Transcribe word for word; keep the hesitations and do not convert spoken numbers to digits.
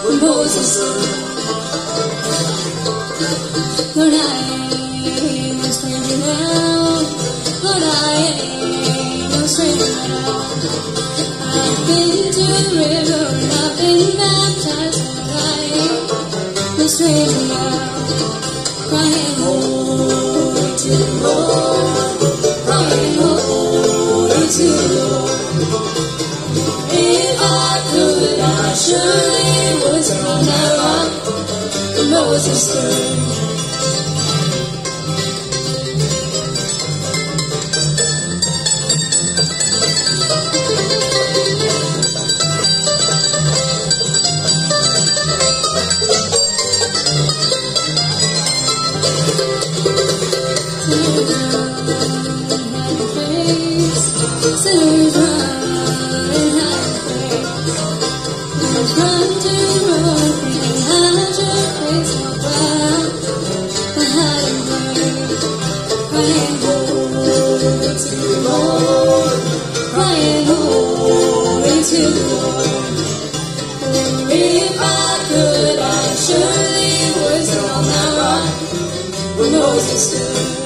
Moses stood. But I ain't no stranger now. But I ain't no stranger now. I've been to the river and I've been baptized. But I ain't no stranger now. Crying holy to the Lord. Crying holy to the Lord. If I could, I surely would on that rock where Moses stood. Sinners run and hide their face. Sinners run to the road and hide your face. Walk right and hide and pray. Crying holy to the Lord. Crying holy to the Lord. For if I could, I surely would sit on that rock where Moses stood.